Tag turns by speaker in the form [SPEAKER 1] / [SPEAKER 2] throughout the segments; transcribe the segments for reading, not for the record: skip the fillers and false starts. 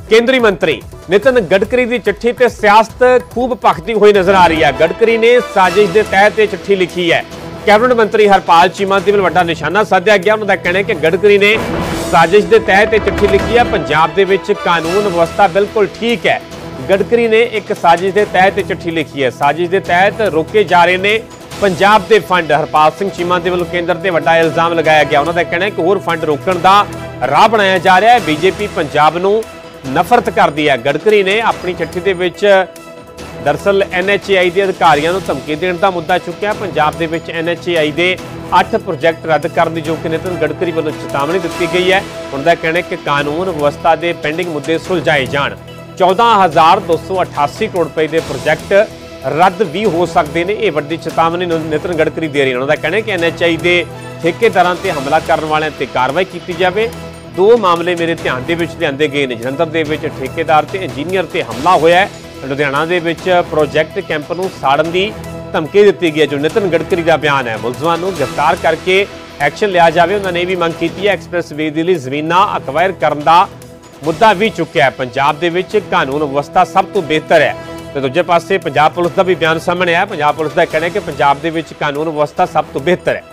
[SPEAKER 1] केंद्रीय मंत्री नितिन गडकरी की चिट्ठी ते सियासत खूब भखती हुई नजर आ रही है। गडकरी ने साजिश के तहत यह चिट्ठी लिखी है। कैबिनेट मंत्री हरपाल चीमा ते वड्डा निशाना साधिया गया। उन्होंने कहना है कि गडकरी ने साजिश के तहत यह चिट्ठी लिखी है। पंजाब दे विच कानून व्यवस्था बिल्कुल ठीक है। गडकरी ने एक साजिश के तहत चिट्ठी लिखी है। साजिश के तहत रोके जा रहे हैं पंजाब के फंड। हरपाल सिंह चीमा के वलों केंद्र से वड्डा इल्जाम लगाया गया। उन्होंने कहना है कि होर फंड रोकण का राह बनाया जा रहा है। बीजेपी पंजाब नूं नफरत करती है। गडकरी ने अपनी चिट्ठी के विच दरअसल NHAI के अधिकारियों को धमकी देने का मुद्दा चुक्या। पंजाब के विच NHAI के 8 प्रोजैक्ट रद्द करने जो कि नितिन गडकरी वालों चेतावनी दी गई है। उनका कहना है कि कानून व्यवस्था के पेंडिंग मुद्दे सुलझाए जाण। 14,288 करोड़ रुपए के प्रोजैक्ट रद्द भी हो सकते हैं। ये वड्डी चेतावनी नितिन गडकरी दे रही है। उन्होंने कहना है कि NHAI के ठेकेदारां ते हमला करने वालों ते कार्रवाई की जाए। 2 मामले मेरे ध्यान के लियाते गए हैं। जलंधर के ठेकेदार ते इंजीनियर ते हमला होया है। लुधियाना के प्रोजैक्ट कैंप नूं साड़न की धमकी दी गई है। जो नितिन गडकरी का बयान है, मुलजमां नूं गिरफ्तार करके एक्शन लिया जाए। उन्होंने भी मंग की है। एक्सप्रैस वे के लिए जमीनां अक्वायर करने का मुद्दा भी चुक्या है। पंजाब दे विच कानून व्यवस्था सब तो बेहतर है। तो दूजे पासे पंजाब पुलिस का भी बयान सामने आया। पंजाब पुलिस का कहना है कि पंजाब दे विच कानून व्यवस्था सब तो बेहतर है।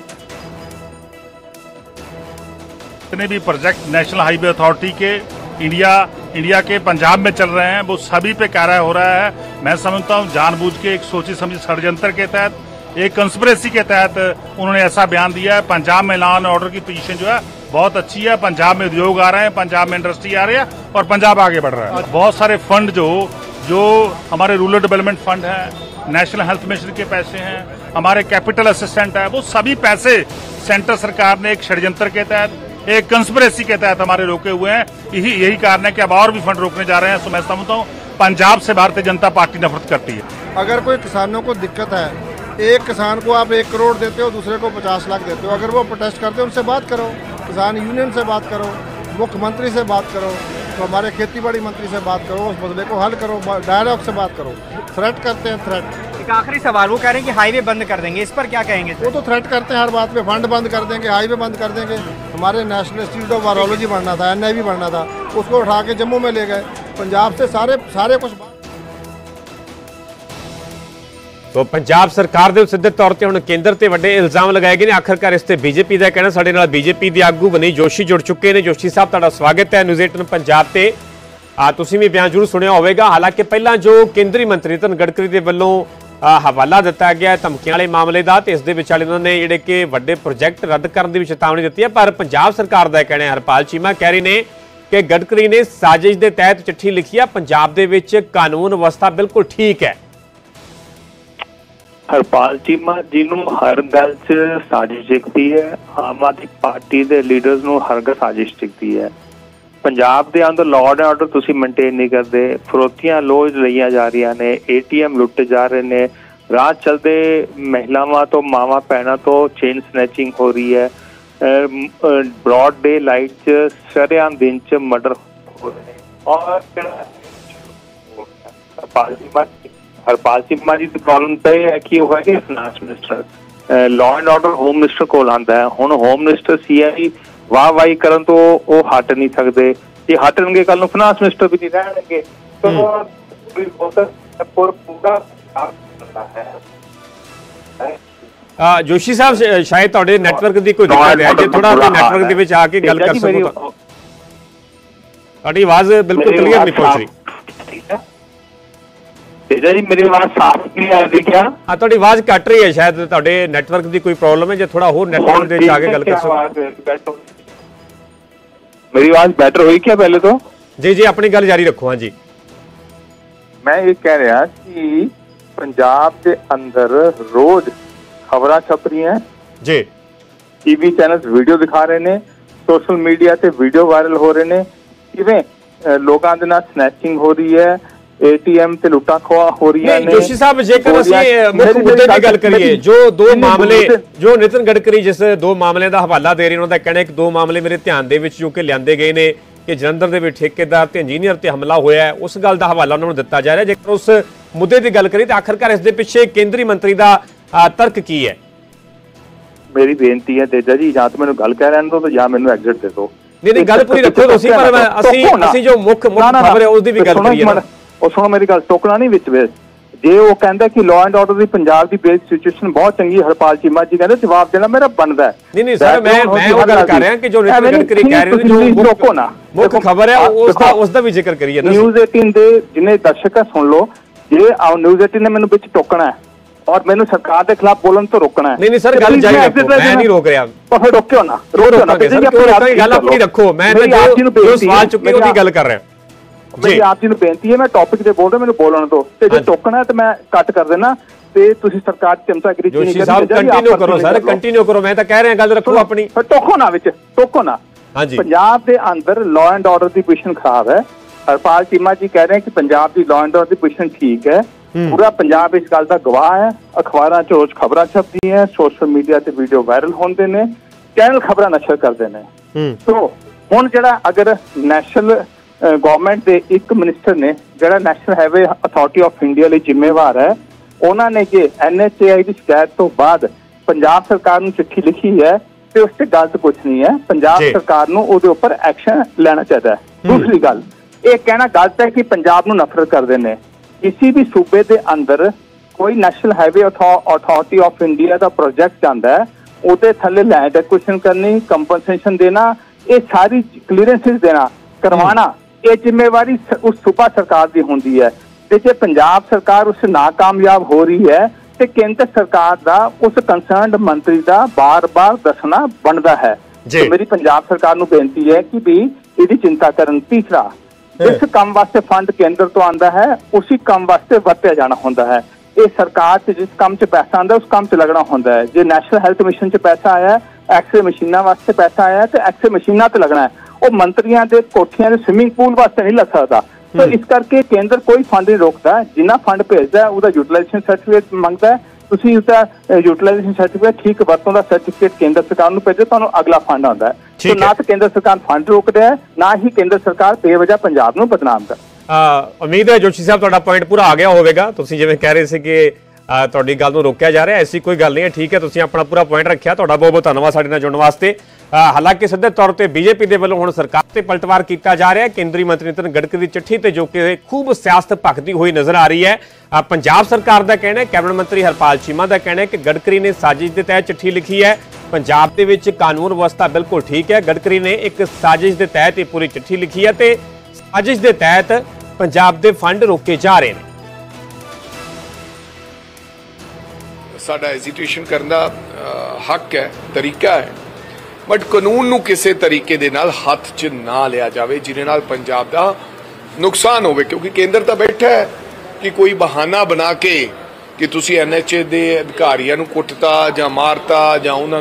[SPEAKER 2] जितने भी प्रोजेक्ट नेशनल हाईवे अथॉरिटी के इंडिया के पंजाब में चल रहे हैं वो सभी पे कार्रवाई हो रहा है। मैं समझता हूँ जानबूझ के एक सोची समझी षड्यंत्र के तहत, एक कंस्पिरेसी के तहत उन्होंने ऐसा बयान दिया है। पंजाब में लॉ एंड ऑर्डर की पोजीशन जो है बहुत अच्छी है। पंजाब में उद्योग आ रहे हैं, पंजाब में इंडस्ट्री आ रही है और पंजाब आगे बढ़ रहा है। बहुत सारे फंड जो हमारे रूरल डेवलपमेंट फंड है, नेशनल हेल्थ मिशन के पैसे हैं, हमारे कैपिटल असिस्टेंट है, वो सभी पैसे सेंटर सरकार ने एक षड्यंत्र के तहत, एक कंस्पिरेसी के तहत हमारे रोके हुए हैं। यही कारण है कि अब और भी फंड रोकने जा रहे हैं। तो मैं समझता हूँ पंजाब से भारतीय जनता पार्टी नफरत करती है।
[SPEAKER 3] अगर कोई किसानों को दिक्कत है, एक किसान को आप 1 करोड़ देते हो, दूसरे को 50 लाख देते हो, अगर वो प्रोटेस्ट करते हो उनसे बात करो, किसान यूनियन से बात करो, मुख्यमंत्री से बात करो, तो हमारे खेती बाड़ी मंत्री से बात करो, उस मसले को हल करो, डायलॉग से बात करो। थ्रेट करते हैं, थ्रेट।
[SPEAKER 4] एक आखिरी सवाल, वो कह रहे हैं कि हाईवे बंद कर देंगे, इस पर क्या कहेंगे?
[SPEAKER 3] वो तो थ्रेट करते हैं हर बात पे, फंड बंद कर देंगे, हाईवे बंद कर देंगे। हमारे नेशनल इंस्टीट्यूट ऑफ वायरोलॉजी बनना था, NIV बनना था, उसको उठा के जम्मू में ले गए। पंजाब से सारे कुछ।
[SPEAKER 1] तो पंजाब सरकार के सीधे तौर पर हुण केंद्र से वड्डे इल्जाम लगाए गए हैं। आखिरकार इस ते बीजेपी का कहना। साडे नाल बीजेपी के आगू बनी जोशी जुड़ चुके हैं। जोशी साहब, तुहाडा स्वागत है न्यूज़ 18 पंजाब ते। तुसीं भी बयान जरूर सुनिया होवेगा। हालांकि पहला जो केंद्रीय मंत्री नितिन गडकरी के वल्लों हवाला दिता गया धमकियां वाले मामले का, तो इस दे विच उन्होंने जिहड़े कि वड्डे प्रोजैक्ट रद्द करने की भी चेतावनी दी है। पर पंजाब सरकार का कहना है, हरपाल चीमा कह रहे हैं कि गडकरी ने साजिश के तहत चिट्ठी लिखी है। पंजाब दे विच कानून व्यवस्था बिल्कुल ठीक है।
[SPEAKER 5] हरपाल चीमा जी नूं हर गल च साजिश दिखती है। आम आदमी पार्टी के लीडर्स नूं हर गल साजिश दिखती है। पंजाब के अंदर लॉ एंड ऑर्डर तुसीं मेनटेन नहीं करते, फरोतियां लोज लईयां जा रही ने, ATM लुटे जा रहे ने, राह चलते महिलावां तो मावां भैणां तो चेन स्नैचिंग हो रही है। ब्रॉड डे लाइट च शरेआम दिन च मर्डर हो रहे हैं। और हरपाल चीमा जी की प्रॉब्लम तो यह है कि वो है finance minister, law and order home minister को आंदा है। हुण होम मिनिस्टर CI वाह करन तो वो हट नहीं सकते। जे हटणगे कल नूं फाइनेंस मिनिस्टर भी नहीं रहणगे। तो
[SPEAKER 1] जोशी साहब, शायद तुहाडे नैटवर्क की कोई दिक्कत है, जे थोड़ा नैटवर्क दे विच आके गल कर सको तो। तुहाडी आवाज़ बिल्कुल क्लीयर नहीं पहुंच रही।
[SPEAKER 5] तेजा जी, मेरी आवाज़ साफ नहीं आ रही क्या?
[SPEAKER 1] हाँ, तुहाडी आवाज़ कट रही है, शायद तुहाडे नैटवर्क की कोई प्रॉब्लम है। जे थोड़ा होर नैटवर्क दे विच आके गल कर सको।
[SPEAKER 5] मेरी आवाज़ बेटर हुई क्या पहले तो?
[SPEAKER 1] जी, अपनी गल जारी रखो। हाँ जी,
[SPEAKER 5] मैं ये कह रहा कि पंजाब के अंदर रोज खबरां छप रही हैं
[SPEAKER 1] जी,
[SPEAKER 5] TV चैनल वीडियो दिखा रहे ने, सोशल मीडिया से वीडियो वायरल हो रहे ने, किवें लोगों के नाल स्नैचिंग हो रही है, ATM से लुटा खोआ हो रही है।
[SPEAKER 1] जोशी साहब, जेकर असीं मुख्य मुद्दे की गल करिए, जो 2 मामले जो नितिन गडकरी जिस 2 मामलों का हवाला दे रहे, उन्होंने कहना है कि 2 मामले मेरे ध्यान दे विच जो कि लियाते गए ने कि जलंधर के ठेकेदार ते इंजीनियर ते हमला होया है, उस गल का हवाला उन्होंने दिता जा रहा है। जेकर उस मुद्दे की गल करिए तो आखिरकार इस दे पिछे केंद्रीय मंत्री का तर्क की है?
[SPEAKER 5] मेरी बेनती है तेजा जी, या तो मैंने गल कह रहने दो तो या मैंने एग्जिट दे दो।
[SPEAKER 1] नहीं गल पूरी रखो तुसीं, पर ਅਸੀਂ जो मुख खबर है उसदी भी गल करिए ना।
[SPEAKER 6] ਉਹ ਸੁਣੋ ਮੇਰੀ ਗੱਲ, ਟੋਕਣਾ ਨਹੀਂ ਵਿੱਚ ਵੇ। ਜੇ ਉਹ ਕਹਿੰਦਾ ਕਿ ਲਾਅ ਐਂਡ ਆਰਡਰ ਦੀ ਪੰਜਾਬ ਦੀ ਬੇਸ ਸਿਚੁਏਸ਼ਨ ਬਹੁਤ ਚੰਗੀ, ਹਰਪਾਲ ਚੀਮਾ ਜੀ ਕਹਿੰਦੇ ਜਵਾਬ ਦੇਣਾ ਮੇਰਾ ਬਣਦਾ।
[SPEAKER 1] ਨਹੀਂ ਸਰ, ਮੈਂ ਉਹ ਗੱਲ ਕਰ ਰਿਹਾ ਕਿ ਜੋ ਨਿਤਿਨ ਗਡਕਰੀ ਕਹਿ ਰਹੇ ਨੇ, ਜੋ
[SPEAKER 6] ਰੋਕੋ ਨਾ,
[SPEAKER 1] ਮੁੱਖ ਖਬਰ ਹੈ ਉਸ ਦਾ ਵੀ ਜ਼ਿਕਰ ਕਰੀਏ ਨਾ।
[SPEAKER 6] ਨਿਊਜ਼ 18 ਦੇ ਜਿੰਨੇ ਦਰਸ਼ਕ ਹੈ ਸੁਣ ਲਓ, ਜੇ ਨਿਊਜ਼ 18 ਨੇ ਮੈਨੂੰ ਵਿੱਚ ਟੋਕਣਾ ਹੈ और मैंने सरकार के खिलाफ बोलने तो रोकना है।
[SPEAKER 1] नहीं सर, गल जारी रखो, मैं नहीं रोक रहा।
[SPEAKER 6] तो फिर रोक्यो ना,
[SPEAKER 1] गल अपनी रखो, मैं जो सवाल चुके ओदी गल कर रहा।
[SPEAKER 6] मेरी आप जी ਨੂੰ ਬੇਨਤੀ ਹੈ, मैं टॉपिक ਤੇ बोल रहा, ਮੈਨੂੰ ਬੋਲਣ ਦਿਓ, ਤੇ ਜੇ ਟੋਕਣਾ ਹੈ ਤੇ ਮੈਂ ਕੱਟ ਕਰ ਦੇਣਾ, ਤੇ ਤੁਸੀਂ ਸਰਕਾਰ ਦੀ ਚਮਚਾਗਿਰੀ ਨਹੀਂ
[SPEAKER 1] ਕਰਨੀ। ਸਾਹਿਬ ਕੰਟੀਨਿਊ ਕਰੋ ਸਰ, ਕੰਟੀਨਿਊ ਕਰੋ, ਮੈਂ ਤਾਂ ਕਹਿ ਰਿਹਾ ਗੱਲ ਰੱਖੋ ਆਪਣੀ।
[SPEAKER 6] ਟੋਕੋ ਨਾ ਵਿੱਚ, ਟੋਕੋ ਨਾ।
[SPEAKER 1] ਹਾਂਜੀ, ਪੰਜਾਬ
[SPEAKER 6] ਦੇ ਅੰਦਰ ਲਾਅ ਐਂਡ ਆਰਡਰ ਦੀ ਪੋਜੀਸ਼ਨ ਖਰਾਬ ਹੈ। ਹਰਪਾਲ ਚੀਮਾ ਜੀ ਕਹਿ ਰਹੇ ਕਿ ਪੰਜਾਬ ਦੀ ਲਾਅ ਐਂਡ ਆਰਡਰ ਦੀ ਪੋਜੀਸ਼ਨ ਠੀਕ ਹੈ। पूरा पंजाब इस गल का गवाह है। अखबारां च रोज खबरां छपदी है, सोशल मीडिया ते वीडियो वायरल होंदे ने, चैनल खबरां नशर करदे ने। तो हुण जिहड़ा अगर नैशनल गवर्नमेंट दे एक मिनिस्टर ने जिहड़ा national highway authority of India लई जिम्मेवार है, उन्हां ने जे NHAI दी शिकायत तो बाद पंजाब सरकार नूं चिट्ठी लिखी है ते उस ते गलत कुछ नहीं है। पंजाब सरकार नूं उहदे उपर एक्शन लेना चाहिदा है। दूसरी गल ये कहना गलत है कि पंजाब नूं नफरत करदे ने। किसी भी सूबे के अंदर कोई national highway authority of India का प्रोजेक्ट आता है, उहदे थल्ले लैंड एक्विजिशन करनी, कंपनसेशन देना, ये सारी क्लीयरेंसिस देना करवाना, ये जिम्मेवारी उस सूबा सरकार की होंदी है। ते जे पंजाब सरकार उस नाकामयाब हो रही है तो केंद्र सरकार का उस कंसर्नड मंत्री का बार बार दसना बनता है। तो मेरी पंजाब सरकार नूं बेनती है कि भी इसकी चिंता करन। तीसरा, जिस काम वास्ते फंड केंद्र तो आता है उसी काम वास्ते वरत्या जाना होंदा है। ये सरकार से जिस काम च पैसा आता है उस काम च लगना होंदा है। जो नैशनल हैल्थ मिशन च पैसा आया है, एक्सरे मशीना वास्ते पैसा आया है, तो एक्सरे मशीना ते लगना है। वो मंत्रियों के कोठियां के स्विमिंग पूल वास्ते नहीं लग सकता। तो इस करके केंद्र कोई फंड नहीं रोकता। जिन्ना फंड भेजता है उसका यूटिलाइजेशन सर्टिफिकेट मंगता है, ਤੁਸੀਂ उसका यूटिलाइजेशन सर्टिफिकेट ठीक वरतों का सर्टिफिकेट केंद्र सरकार ਨੂੰ ਭੇਜੋ, ਤੁਹਾਨੂੰ ਅਗਲਾ ਫੰਡ ਆਉਂਦਾ ਹੈ। तो ना तो केंद्र सरकार फंड रोक रहा है, ना ही केंद्र सरकार बेवजह पंजाब ਨੂੰ ਬਦਨਾਮ ਕਰ।
[SPEAKER 1] ਉਮੀਦ ਹੈ ਜੋਸ਼ੀ ਸਾਹਿਬ ਤੁਹਾਡਾ ਪੁਆਇੰਟ ਪੂਰਾ ਆ ਗਿਆ ਹੋਵੇਗਾ। ਤੁਸੀਂ ਜਿਵੇਂ ਕਹਿ ਰਹੇ ਸੀ ਕਿ ਤੁਹਾਡੀ ਗੱਲ ਨੂੰ ਰੋਕਿਆ ਜਾ ਰਿਹਾ, ਐਸੀ ਕੋਈ ਗੱਲ ਨਹੀਂ ਹੈ। ਠੀਕ ਹੈ, ਤੁਸੀਂ ਆਪਣਾ ਪੂਰਾ ਪੁਆਇੰਟ ਰੱਖਿਆ, ਤੁਹਾਡਾ ਬਹੁਤ ਬਹੁਤ ਧੰਨਵਾਦ ਸਾਡੇ ਨਾਲ ਜੁੜਨ ਵਾਸਤੇ। ਹਾਲਾਂਕਿ ਸਿੱਧੇ ਤੌਰ ਤੇ ਬੀਜੇਪੀ ਦੇ ਵੱਲੋਂ ਹੁਣ ਸਰਕਾਰ ਤੇ ਪਲਟਵਾਰ ਕੀਤਾ ਜਾ ਰਿਹਾ। ਕੇਂਦਰੀ ਮੰਤਰੀ ਨਿਤਿਨ ਗਡਕਰੀ ਦੀ ਚਿੱਠੀ ਤੇ ਜੋ ਕਿ ਖੂਬ ਸਿਆਸਤ ਭਖਦੀ ਹੋਈ ਨਜ਼ਰ ਆ ਰਹੀ ਹੈ। ਪੰਜਾਬ ਸਰਕਾਰ ਦਾ ਕਹਿਣਾ ਹੈ, ਕੈਬਨਿਟ ਮੰਤਰੀ ਹਰਪਾਲ ਚੀਮਾ ਦਾ ਕਹਿਣਾ ਹੈ ਕਿ ਗਡਕਰੀ ਨੇ ਸਾਜ਼ਿਸ਼ ਦੇ ਤਹਿਤ ਚਿੱਠੀ ਲਿਖੀ ਹੈ। ਪੰਜਾਬ ਦੇ ਵਿੱਚ ਕਾਨੂੰਨ ਵਿਵਸਥਾ ਬਿਲਕੁਲ ਠੀਕ ਹੈ। ਗਡਕਰੀ ਨੇ ਇੱਕ ਸਾਜ਼ਿਸ਼ ਦੇ ਤਹਿਤ ਇਹ ਪੂਰੀ ਚਿੱਠੀ ਲਿਖੀ ਹੈ ਤੇ ਸਾਜ਼ਿਸ਼ ਦੇ ਤਹਿਤ ਪੰਜਾਬ ਦੇ ਫੰਡ ਰੋਕੇ ਜਾ ਰਹੇ ਨੇ।
[SPEAKER 7] ਸਾਡਾ ਹੈਜ਼ਿਟੇਸ਼ਨ ਕਰਨ ਦਾ ਹੱਕ ਹੈ, ਤਰੀਕਾ ਹੈ, ਬਟ ਕਾਨੂੰਨ ਨੂੰ ਕਿਸੇ ਤਰੀਕੇ ਦੇ ਨਾਲ ਹੱਥ 'ਚ ਨਾ ਲਿਆ ਜਾਵੇ ਜਿਹਦੇ ਨਾਲ ਪੰਜਾਬ ਦਾ ਨੁਕਸਾਨ ਹੋਵੇ। ਕਿਉਂਕਿ ਕੇਂਦਰ ਤਾਂ ਬੈਠਾ ਹੈ ਕਿ ਕੋਈ ਬਹਾਨਾ ਬਣਾ ਕੇ ਕਿ ਤੁਸੀਂ NHA ਦੇ ਅਧਿਕਾਰੀਆਂ ਨੂੰ ਕੁੱਟਤਾ ਜਾਂ ਮਾਰਤਾ ਜਾਂ ਉਹਨਾਂ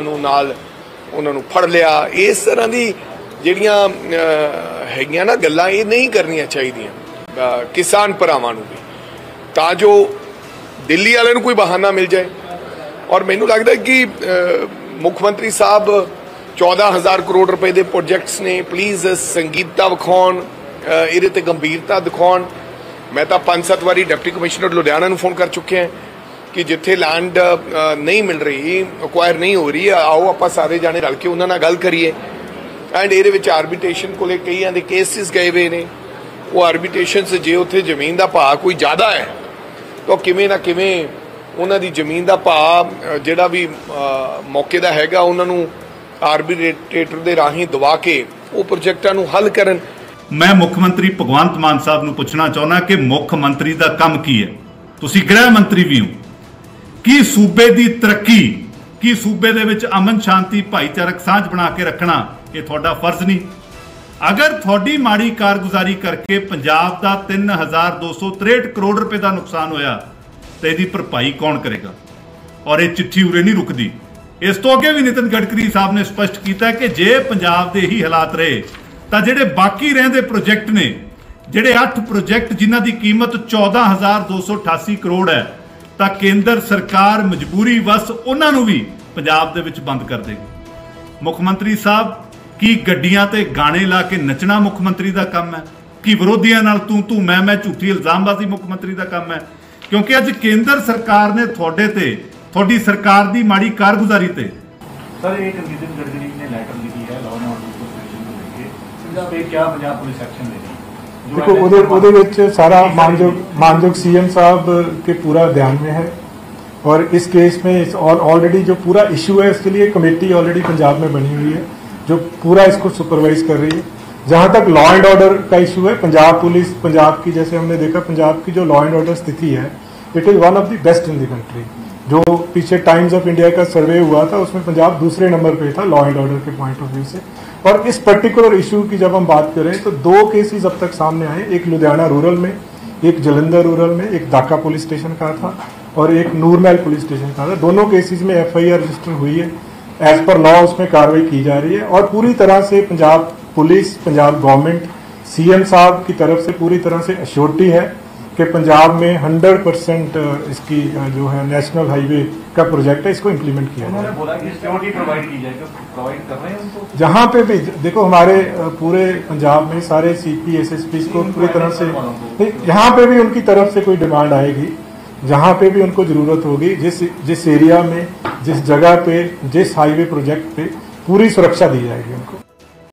[SPEAKER 7] ਨੂੰ ਫੜ ਲਿਆ, ਇਸ ਤਰ੍ਹਾਂ ਦੀ ਜਿਹੜੀਆਂ ਹੈਗੀਆਂ ਨਾ ਗੱਲਾਂ, ਇਹ ਨਹੀਂ ਕਰਨੀਆਂ ਚਾਹੀਦੀਆਂ ਕਿਸਾਨ ਭਰਾਵਾਂ ਨੂੰ ਵੀ, ਤਾਂ ਜੋ ਦਿੱਲੀ ਵਾਲਿਆਂ ਨੂੰ ਕੋਈ ਬਹਾਨਾ ਮਿਲ ਜਾਏ। ਔਰ ਮੈਨੂੰ ਲੱਗਦਾ ਕਿ ਮੁੱਖ ਮੰਤਰੀ ਸਾਹਿਬ 14,000 ਕਰੋੜ ਰੁਪਏ ਦੇ ਪ੍ਰੋਜੈਕਟਸ ਨੇ, ਪਲੀਜ਼ ਸੰਗੀਨਤਾ ਵਿਖਾਉਣ, ਇਹਦੇ ਤੇ ਗੰਭੀਰਤਾ ਦਿਖਾਉਣ। ਮੈਂ ਤਾਂ 5-7 ਵਾਰੀ ਡਿਪਟੀ ਕਮਿਸ਼ਨਰ ਲੁਧਿਆਣਾ ਨੂੰ ਫੋਨ ਕਰ ਚੁੱਕੇ ਹਾਂ ਕਿ ਜਿੱਥੇ ਲੈਂਡ ਨਹੀਂ ਮਿਲ ਰਹੀ, ਅਕਵਾਇਰ ਨਹੀਂ ਹੋ ਰਹੀ, ਆਓ ਆਪਾਂ ਸਾਰੇ ਜਾਣੇ ਰਲ ਕੇ ਉਹਨਾਂ ਨਾਲ ਗੱਲ ਕਰੀਏ। ਐਂਡ ਇਹਦੇ ਵਿੱਚ ਆਰਬਿਟ੍ਰੇਸ਼ਨ ਕੋਲੇ ਕਈਆਂ ਦੇ ਕੇਸਿਸ ਗਏ ਹੋਏ ਨੇ। ਉਹ ਆਰਬਿਟ੍ਰੇਸ਼ਨਸ ਜੇ ਉੱਥੇ ਜ਼ਮੀਨ ਦਾ ਭਾਅ ਕੋਈ ਜ਼ਿਆਦਾ ਹੈ ਤਾਂ ਕਿਵੇਂ ਨਾ ਕਿਵੇਂ ਉਹਨਾਂ ਦੀ ਜ਼ਮੀਨ ਦਾ ਭਾਅ ਜਿਹੜਾ ਵੀ ਮੌਕੇ ਦਾ ਹੈਗਾ ਉਹਨਾਂ ਨੂੰ ਆਰਬਿਟ੍ਰੇਟਰ ਦੇ ਰਾਹੀਂ ਦਵਾ ਕੇ ਉਹ ਪ੍ਰੋਜੈਕਟਾਂ ਨੂੰ ਹੱਲ ਕਰਨ।
[SPEAKER 8] मैं मुख्य मंत्री भगवंत मान साहब ਨੂੰ ਪੁੱਛਣਾ ਚਾਹੁੰਦਾ ਕਿ ਮੁੱਖ ਮੰਤਰੀ ਦਾ ਕੰਮ ਕੀ ਹੈ? ਤੁਸੀਂ ਗ੍ਰਹਿ ਮੰਤਰੀ ਵੀ ਹੋ। ਕੀ ਸੂਬੇ ਦੀ ਤਰੱਕੀ, ਕੀ ਸੂਬੇ ਦੇ ਵਿੱਚ ਅਮਨ ਸ਼ਾਂਤੀ ਭਾਈਚਾਰਕ ਸਾਂਝ ਬਣਾ ਕੇ ਰੱਖਣਾ ਇਹ ਤੁਹਾਡਾ ਫਰਜ਼ ਨਹੀਂ? ਅਗਰ ਤੁਹਾਡੀ ਮਾੜੀ ਕਾਰਗੁਜ਼ਾਰੀ ਕਰਕੇ ਪੰਜਾਬ ਦਾ 3263 ਕਰੋੜ ਰੁਪਏ ਦਾ ਨੁਕਸਾਨ ਹੋਇਆ ਤੇ ਇਹਦੀ ਭਰਪਾਈ ਕੌਣ ਕਰੇਗਾ? ਔਰ ਇਹ ਚਿੱਠੀ ਉਰੇ ਨਹੀਂ ਰੁਕਦੀ। ਇਸ ਤੋਂ ਅੱਗੇ ਵੀ ਨਿਤਿਨ ਗਡਕਰੀ ਸਾਹਿਬ ਨੇ ਸਪਸ਼ਟ ਕੀਤਾ ਕਿ ਜੇ ਪੰਜਾਬ ਦੇ ਹੀ ਹਾਲਾਤ ਰਹੇ ਤਾਂ ਜਿਹੜੇ ਬਾਕੀ ਰਹਿੰਦੇ ਪ੍ਰੋਜੈਕਟ ਨੇ, ਜਿਹੜੇ 8 ਪ੍ਰੋਜੈਕਟ ਜਿਨ੍ਹਾਂ ਦੀ ਕੀਮਤ 14,288 ਕਰੋੜ ਹੈ, ਤਾਂ ਕੇਂਦਰ ਸਰਕਾਰ ਮਜਬੂਰੀ ਵਸ ਉਹਨਾਂ ਨੂੰ ਵੀ ਪੰਜਾਬ ਦੇ ਵਿੱਚ ਬੰਦ ਕਰ ਦੇਗੀ। ਮੁੱਖ ਮੰਤਰੀ ਸਾਹਿਬ, ਕੀ ਗੱਡੀਆਂ ਤੇ ਗਾਣੇ ਲਾ ਕੇ ਨੱਚਣਾ ਮੁੱਖ ਮੰਤਰੀ ਦਾ ਕੰਮ ਹੈ? ਕੀ ਵਿਰੋਧੀਆਂ ਨਾਲ ਤੂੰ ਮੈਂ ਝੂਠੀ ਇਲਜ਼ਾਮਬਾਜ਼ੀ ਮੁੱਖ ਮੰਤਰੀ ਦਾ ਕੰਮ ਹੈ? ਕਿਉਂਕਿ ਅੱਜ ਕੇਂਦਰ ਸਰਕਾਰ ਨੇ ਤੁਹਾਡੇ ਤੇ, ਤੁਹਾਡੀ ਸਰਕਾਰ ਦੀ ਮਾੜੀ ਕਾਰਗੁਜ਼ਾਰੀ ਤੇ
[SPEAKER 9] सर एक नितिन गडकरी ने लेटर लिखी है लॉ एंड ऑर्डर को लेके
[SPEAKER 8] ਸਾਹਿਬ ਇਹ ਕਿਆ ਪੰਜਾਬ ਪੁਲਿਸ ਐਕਸ਼ਨ ਲੈ ਰਹੀ ਹੈ?
[SPEAKER 9] देखो ਉਹਦੇ ਵਿੱਚ सारा मानयोग सीएम साहब के पूरा ध्यान में है और इस केस में ऑलरेडी जो पूरा इशू है इसके लिए कमेटी ऑलरेडी पंजाब में बनी हुई है जो पूरा इसको सुपरवाइज कर रही है। जहां तक लॉ एंड ऑर्डर का इशू है, पंजाब पुलिस पंजाब की, जैसे हमने देखा पंजाब की जो लॉ एंड ऑर्डर स्थिति है it is one of the best in the country. जो पीछे टाइम्स ऑफ इंडिया का सर्वे हुआ था उसमें पंजाब दूसरे नंबर पे था लॉ एंड ऑर्डर के पॉइंट ऑफ व्यू से। और इस पर्टिकुलर इशू की जब हम बात करें तो 2 केसेस अब तक सामने आए, एक लुधियाना रूरल में, एक जलंधर रूरल में, एक दाका पुलिस स्टेशन का था और एक नूरमहल पुलिस स्टेशन का था। दोनों केसेस में FIR रजिस्टर हुई है, एज पर लॉ उसमें कार्रवाई की जा रही है और पूरी तरह से Punjab police, Punjab government, CM साहब की तरफ से पूरी तरह से अश्योरिटी है कि पंजाब में 100% इसकी जो है नेशनल हाईवे का प्रोजेक्ट है इसको इम्प्लीमेंट किया जाए।
[SPEAKER 8] बोला कि सिक्योरिटी प्रोवाइड की जाए, प्रोवाइड कर रहे हैं उनको?
[SPEAKER 9] जहाँ पे भी देखो हमारे पूरे पंजाब में सारे CP SSP को पूरी तरह से, यहाँ पे भी उनकी तरफ से कोई डिमांड आएगी, जहाँ पे भी उनको जरूरत होगी, जिस एरिया में, जिस जगह पे, जिस हाईवे प्रोजेक्ट पे पूरी सुरक्षा दी जाएगी उनको।